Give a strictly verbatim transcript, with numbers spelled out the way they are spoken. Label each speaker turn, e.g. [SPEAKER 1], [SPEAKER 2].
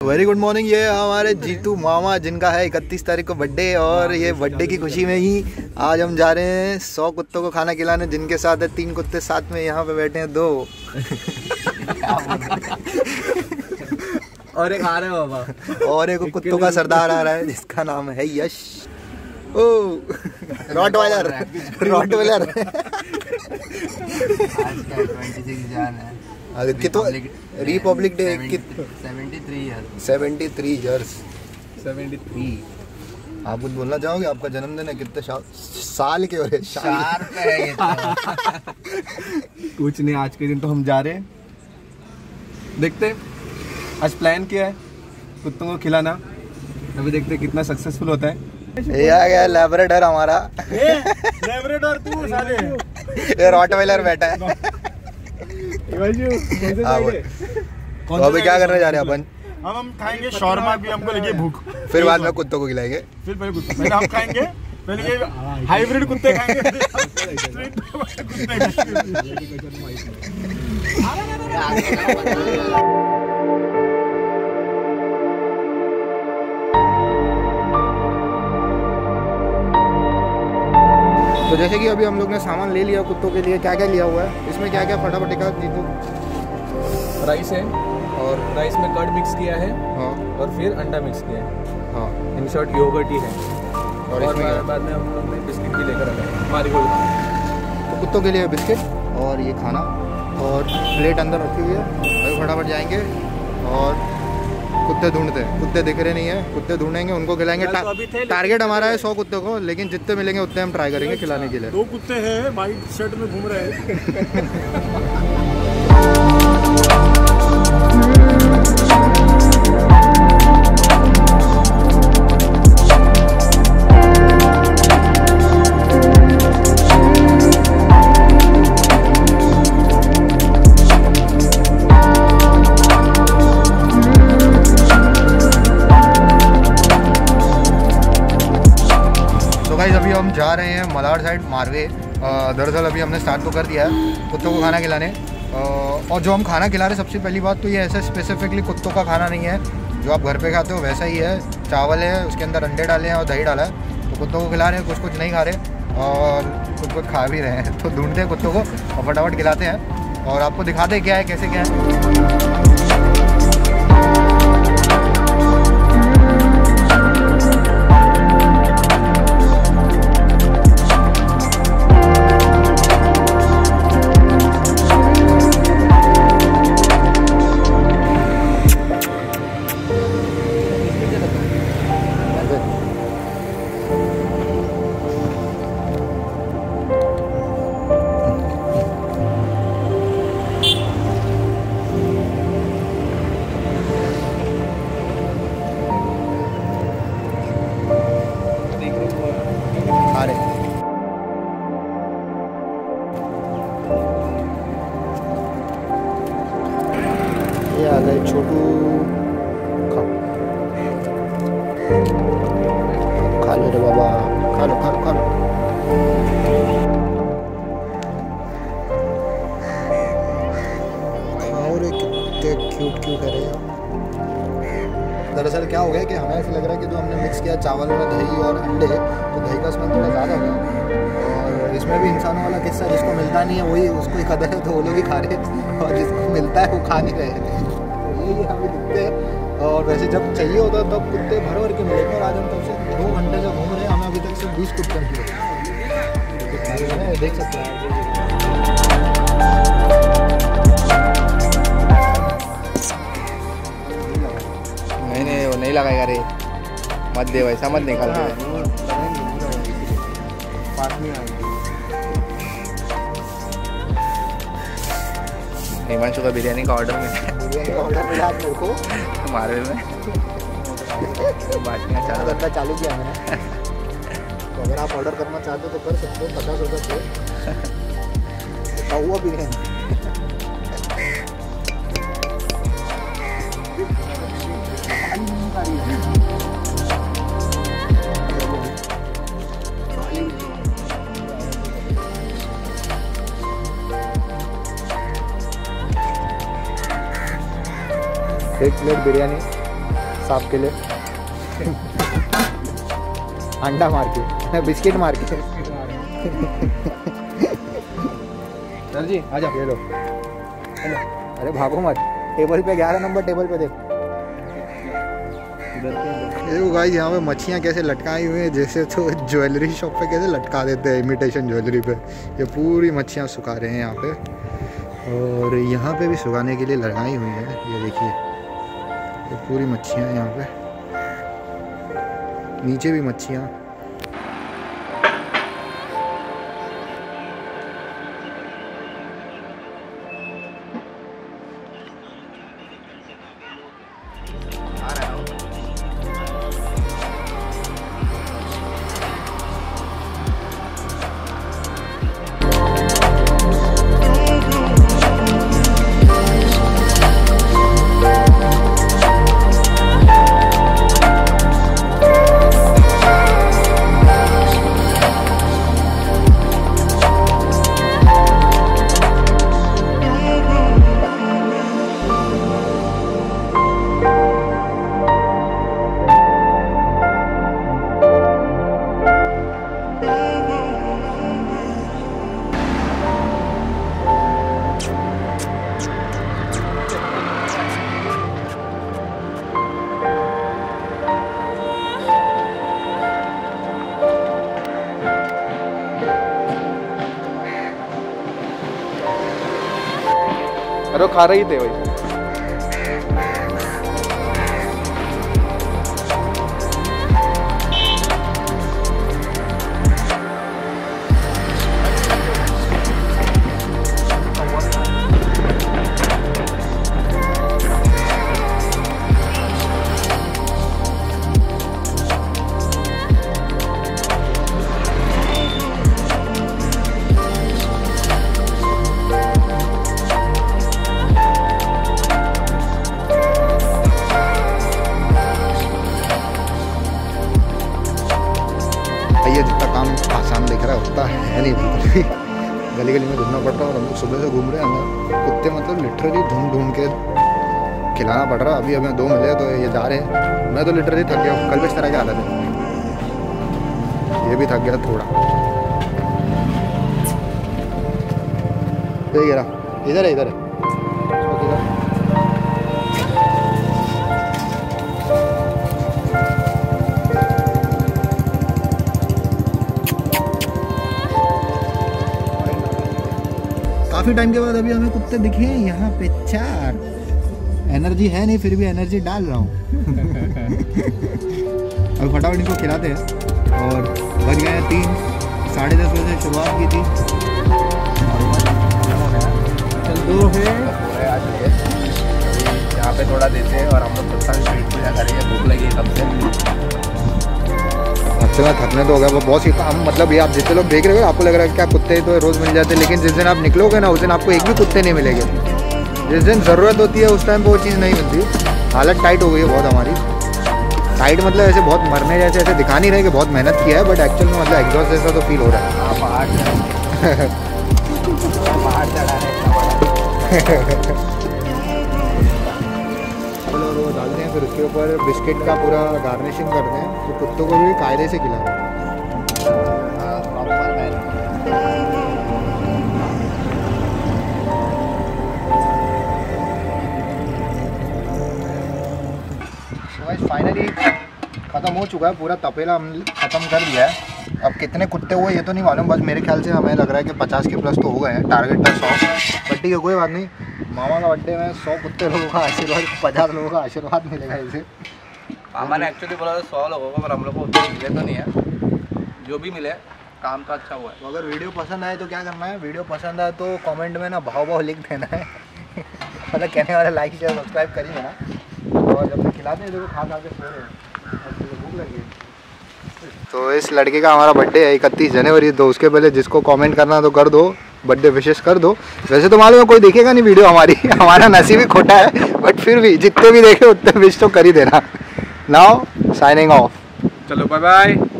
[SPEAKER 1] Very good morning. ये हमारे जीतू मामा जिनका है इकतीस तारीख को बर्थडे, और ये बर्थडे की खुशी में ही आज हम जा रहे हैं सौ कुत्तों को खाना खिलाने, जिनके साथ है तीन कुत्ते साथ में यहाँ पे बैठे हैं दो
[SPEAKER 2] और एक आ रहा है बाबा, और एक
[SPEAKER 1] कुत्तों का सरदार आ रहा है जिसका नाम है यश। ओ रॉटवाइलर रॉटवाइलर कितना republic day seventy three years
[SPEAKER 2] seventy three.
[SPEAKER 1] आप कुछ बोलना चाहोगे? आपका जन्मदिन है, कितने साल के हो रहे?
[SPEAKER 2] चार पे है ये तो। कुछ नहीं, आज के दिन तो हम जा रहे हैं, देखते आज प्लान किया है कुत्तों को खिलाना, अभी देखते कितना सक्सेसफुल होता है।
[SPEAKER 1] ये आ गया लैब्राडोर हमारा।
[SPEAKER 2] लैब्राडोर तू साले,
[SPEAKER 1] ये रॉटवाइलर बैठा है। तो अभी क्या करने जा रहे हैं अपन?
[SPEAKER 3] हम हम खाएंगे शॉर्मा, भी हमको लगी भूख,
[SPEAKER 1] फिर बाद में कुत्तों को खिलाएंगे।
[SPEAKER 3] फिर पहले कुत्ते पहले हम खाएंगे, पहले ये हाइब्रिड कुत्ते खाएंगे।
[SPEAKER 1] तो जैसे कि अभी हम लोग ने सामान ले लिया कुत्तों के लिए, क्या क्या लिया हुआ है इसमें, क्या क्या फटाफट का जीतू?
[SPEAKER 2] राइस है, और राइस में कर्ड मिक्स किया है,
[SPEAKER 1] हाँ,
[SPEAKER 2] और फिर अंडा मिक्स किया है,
[SPEAKER 1] हाँ,
[SPEAKER 2] इन शॉर्ट योगर्ट ही है।
[SPEAKER 1] और, और इसमें
[SPEAKER 2] बाद में हम लोग ने बिस्किट भी लेकर आए हैं मारीगोल्ड का।
[SPEAKER 1] तो कुत्तों के लिए बिस्किट और ये खाना, और प्लेट अंदर रखी हुई है। अभी फटाफट जाएंगे और कुत्ते ढूंढते हैं, कुत्ते दिख रहे नहीं है, कुत्ते ढूंढेंगे, उनको खिलाएंगे। टा, टारगेट हमारा है सौ कुत्ते को, लेकिन जितने मिलेंगे उतने हम ट्राई करेंगे खिलाने के लिए।
[SPEAKER 3] दो कुत्ते हैं वाइट शर्ट में घूम रहे हैं।
[SPEAKER 1] अभी हम जा रहे हैं मलाड साइड मारवे। दरअसल अभी हमने स्टार्ट तो कर दिया है कुत्तों को खाना खिलाने, और जो हम खाना खिला रहे हैं, सबसे पहली बात तो ये ऐसा स्पेसिफिकली कुत्तों का खाना नहीं है जो आप घर पे खाते हो, वैसा ही है। चावल है, उसके अंदर अंडे डाले हैं और दही डाला है। तो कुत्तों को खिला रहे हैं, कुछ कुछ नहीं खा रहे और कुछ कुछ खा भी रहे हैं। तो ढूंढते हैं कुत्तों को और फटाफट खिलाते हैं, और आपको दिखाते हैं क्या है कैसे क्या है। ये आ गए छोटू, खा लो रे बाबा, खा लो खा लो खा लो। खाओ रे, कितने क्यूट क्यूट है रे। दरअसल क्या हो गया कि हमें ऐसा लग रहा है कि जो हमने मिक्स किया चावल में दही और अंडे, तो दही का स्मेल थोड़ा ज़्यादा हो गया, और इसमें भी इंसानों वाला किस्सा, जिसको मिलता नहीं है वही उसको ही कदर है, तो वो लोग ही खा रहे हैं, और जिसको मिलता है वो खा नहीं रहे हैं। यही हमें दिखते हैं, और वैसे जब चाहिए होता है तब कुत्ते भर भर के मिलेंगे, और आज हम तब से दो घंटे से घूम रहे हैं, हमें अभी तक सिर्फ बीस कुत्ते मिले, देख सकते हैं। नहीं नहीं वो नहीं लगाएगा रे, मत दे वैसा मत निकाल दे। हिमांशु का बिरयानी का ऑर्डर में बिरयानी का ऑर्डर मिला मेरे को मारवे में बांटना चालू करना चालू किया मैंने। तो अगर आप ऑर्डर करना चाहते हो तो कर सकते हो, पचास रुपये हुआ बिरयानी। एक प्लेट बिरयानी सांप के लिए। अंडा मार के, बिस्किट मार के।
[SPEAKER 2] सर जी आ जाओ।
[SPEAKER 1] ये लो। अरे भागो मत, टेबल पे ग्यारह नंबर टेबल पे देख। देखो गाइस यहाँ पे मच्छियाँ कैसे लटकाई हुई हैं, जैसे तो ज्वेलरी शॉप पे कैसे लटका देते हैं इमिटेशन ज्वेलरी पे। ये पूरी मच्छियाँ सुखा रहे हैं यहाँ पे, और यहाँ पे भी सुखाने के लिए लगाई हुई है। ये देखिए, ये पूरी मच्छियाँ यहाँ पे, नीचे भी मच्छियाँ।
[SPEAKER 2] अरे खा रही थे भाई।
[SPEAKER 1] ये जितना काम आसान दिख रहा है उतना है नहीं बिल्कुल भी। गली गली में घूमना पड़ रहा है, और हम लोग सुबह से घूम रहे हैं अंदर। कुत्ते मतलब लिटरली ढूंढ ढूंढ के खिलाना पड़ रहा है। अभी हमें दो मिले तो ये जा रहे हैं। मैं तो लिटरली थक गया हूँ, कल भी इस तरह की हालत है। ये भी थक गया थोड़ा। तो ये रहा, इधर है इधर है। काफ़ी टाइम के बाद अभी हमें कुत्ते दिखे हैं यहाँ पे चार। एनर्जी है नहीं, फिर भी एनर्जी डाल रहा हूँ। अब फटाफट इनको खिलाते हैं। और बज गए हैं तीन, साढ़े दस बजे शुरुआत की थी, दो है
[SPEAKER 2] यहाँ पे थोड़ा देते हैं और हम लोग पूजा करेंगे। भूख लगी तब से।
[SPEAKER 1] अच्छा मैं थकने तो हो गया, वो बहुत ही काम। मतलब ये आप जितने लोग देख रहे हो आपको लग रहा है क्या कुत्ते तो रोज़ मिल जाते हैं, लेकिन जिस दिन आप निकलोगे ना उस दिन आपको एक भी कुत्ते नहीं मिलेंगे। जिस दिन ज़रूरत होती है उस टाइम पर वो चीज़ नहीं मिलती। हालत टाइट हो गई है बहुत हमारी। टाइट मतलब ऐसे बहुत मरने जैसे, ऐसे दिखा नहीं रहे कि बहुत मेहनत किया है, बट एक्चुअल में मतलब एग्जॉस्ट जैसा तो फील हो रहा है।
[SPEAKER 2] पहाड़ पहाड़ चढ़ा
[SPEAKER 1] और वो डालते हैं, फिर उसके ऊपर बिस्किट का पूरा गार्निशिंग करते हैं। तो कुत्तों को भी कायदे से खिलाते हैं। फाइनली ख़त्म हो चुका है पूरा तपेला, हम ख़त्म कर दिया है। अब कितने कुत्ते हुए ये तो नहीं मालूम, बस मेरे ख्याल से हमें लग रहा है कि पचास के प्लस तो हो गए हैं। टारगेट था सौ, बट ठीक है कोई बात नहीं। मामा का बर्थडे में सौ कुत्ते लोगों का आशीर्वाद, पचास लोगों का आशीर्वाद मिलेगा इसे।
[SPEAKER 2] मामा ने एक्चुअली बोला था सौ लोगों को, पर हम लोग को उतने मिले तो नहीं है। जो भी मिले काम तो अच्छा हुआ है।
[SPEAKER 1] तो अगर वीडियो पसंद आए तो क्या करना है, वीडियो पसंद आए तो कमेंट में ना भाव भाव लिख देना है। मतलब कहने वाला लाइक शेयर सब्सक्राइब करिए ना। और जब तक खिलाते हैं देखो खा खा के सो रहे हैं, भूख लगी है। तो इस लड़के का हमारा बर्थडे है इकतीस जनवरी, तो उसके पहले जिसको कमेंट करना तो कर दो, बर्थडे विशेष कर दो। वैसे तो मालूम है कोई देखेगा नहीं वीडियो हमारी, हमारा नसीब ही खोटा है, बट फिर भी जितने भी देखे उतने विश तो कर ही देना। Now signing off.
[SPEAKER 2] चलो बाय बाय।